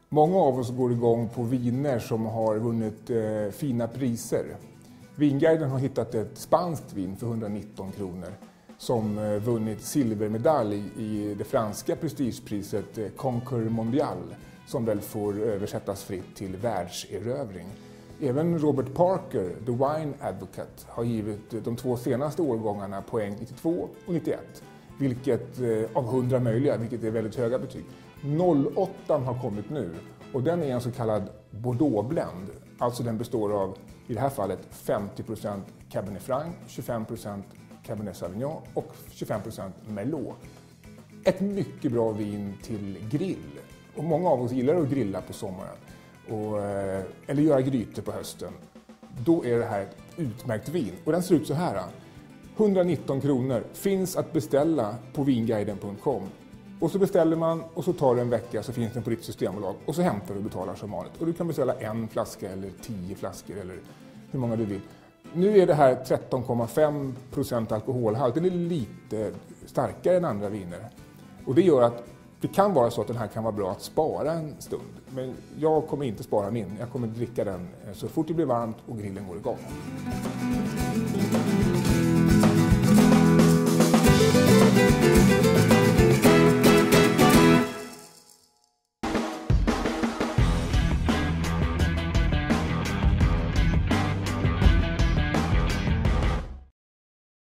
Många av oss går igång på viner som har vunnit fina priser. Vinguiden har hittat ett spanskt vin för 119 kronor som vunnit silvermedalj i det franska prestigepriset Concours Mondial, som väl får översättas fritt till världserövring. Även Robert Parker, The Wine Advocate, har givit de 2 senaste årgångarna poäng 92 och 91, vilket av 100 möjliga, vilket är väldigt höga betyg. 08 har kommit nu och den är en så kallad Bordeaux-blend, alltså den består av, i det här fallet, 50% Cabernet Franc, 25% Cabernet Sauvignon och 25% Merlot. Ett mycket bra vin till grill. Och många av oss gillar att grilla på sommaren eller göra grytor på hösten. Då är det här ett utmärkt vin. Och den ser ut så här. 119 kronor finns att beställa på vinguiden.com. Och så beställer man och så tar det en vecka, så finns den på ditt systembolag. Och så hämtar du och betalar som vanligt. Och du kan beställa 1 flaska eller 10 flaskor eller hur många du vill. Nu är det här 13,5% alkoholhalt. Den är lite starkare än andra viner. Och det gör att det kan vara så att den här kan vara bra att spara en stund. Men jag kommer inte spara min. Jag kommer dricka den så fort det blir varmt och grillen går igång.